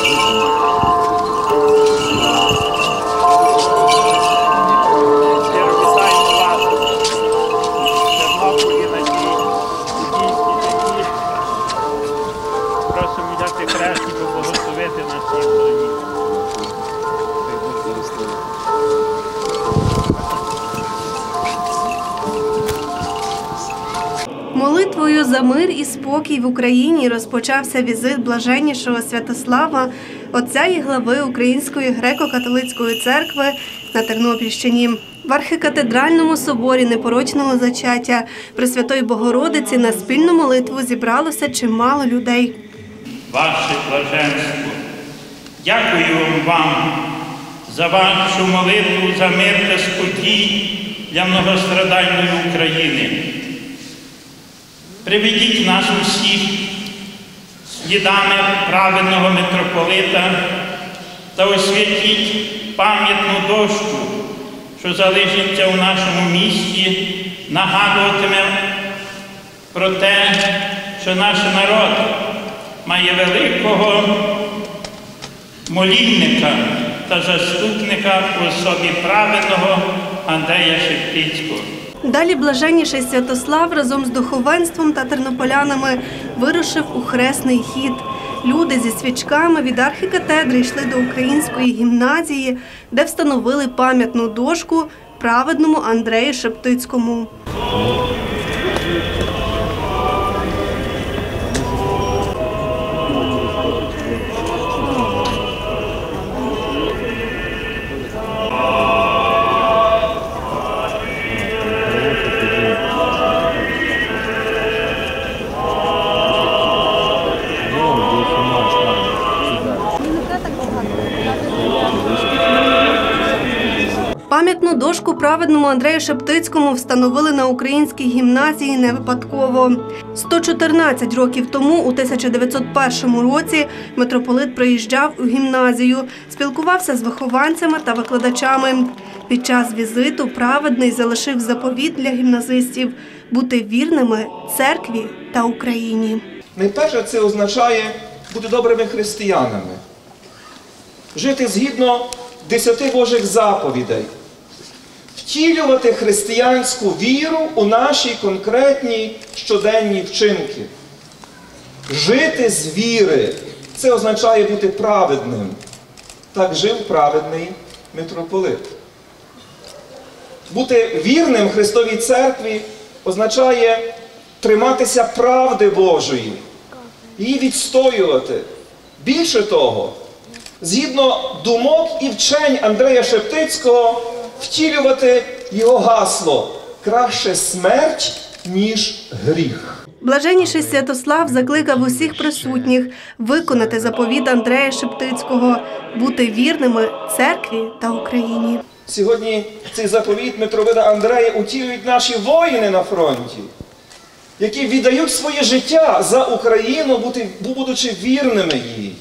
Молитвою за мир і спокій в Україні розпочався візит блаженнішого Святослава, отця і глави Української греко-католицької церкви на Тернопільщині. В архікатедральному соборі Непорочного зачаття Пресвятої Богородиці на спільну молитву зібралося чимало людей. Ваше блаженство, дякую вам за вашу молитву за мир та спокій для многострадальної України. Приведіть нас усіх слідами праведного митрополита та освятіть пам'ятну дошку, що залишиться у нашому місті, нагадуватиме про те, що наш народ має великого молільника та заступника у особі праведного Андрея Шептицького. Далі блаженніший Святослав разом з духовенством та тернополянами вирушив у хресний хід. Люди зі свічками від архікатедри йшли до української гімназії, де встановили пам'ятну дошку праведному Андрею Шептицькому. Пам'ятну дошку праведному Андрею Шептицькому встановили на українській гімназії не випадково. 114 років тому, у 1901 році, митрополит приїжджав у гімназію, спілкувався з вихованцями та викладачами. Під час візиту праведний залишив заповіт для гімназистів – бути вірними церкві та Україні. Найперше це означає бути добрими християнами, жити згідно 10 Божих заповідей, втілювати християнську віру у наші конкретні щоденні вчинки. Жити з віри – це означає бути праведним. Так жив праведний митрополит. Бути вірним Христовій церкві означає триматися правди Божої, її відстоювати. Більше того, згідно думок і вчень Андрея Шептицького, втілювати його гасло «Краще смерть, ніж гріх». Блаженніший Святослав закликав усіх присутніх виконати заповіт Андрея Шептицького – бути вірними церкві та Україні. Сьогодні цей заповіт митрополита Андрея утілюють наші воїни на фронті, які віддають своє життя за Україну, будучи вірними їй.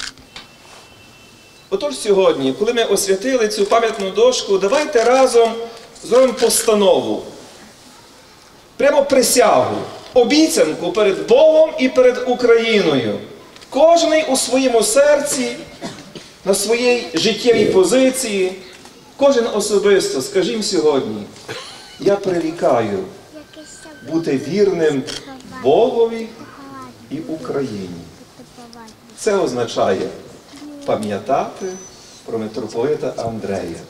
Отож сьогодні, коли ми освятили цю пам'ятну дошку, давайте разом зробимо постанову, прямо присягу, обіцянку перед Богом і перед Україною. Кожний у своєму серці, на своїй життєвій позиції, кожен особисто, скажімо сьогодні, я прирікаю бути вірним Богові і Україні. Це означає пам'ятати про митрополита Андрея.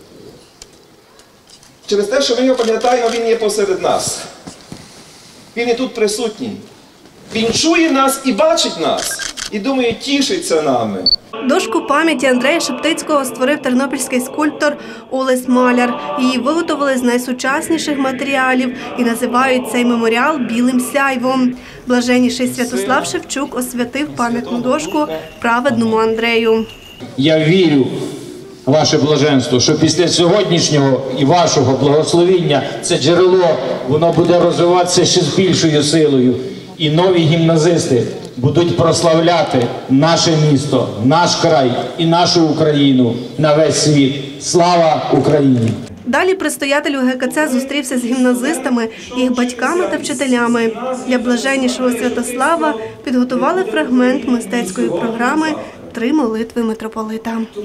Через те, що ми його пам'ятаємо, він є посеред нас. Він є тут присутній. Він чує нас і бачить нас. І, думаю, тішиться нами. Дошку пам'яті Андрея Шептицького створив тернопільський скульптор Олесь Маляр. Її виготовили з найсучасніших матеріалів і називають цей меморіал «Білим сяйвом». Блаженніший Святослав Шевчук освятив пам'ятну дошку праведному Андрею. Я вірю, ваше блаженство, що після сьогоднішнього і вашого благословіння це джерело, воно буде розвиватися ще з більшою силою. І нові гімназисти будуть прославляти наше місто, наш край і нашу Україну на весь світ. Слава Україні! Далі предстоятель УГКЦ зустрівся з гімназистами, їх батьками та вчителями. Для блаженнішого Святослава підготували фрагмент мистецької програми 3 молитви митрополита.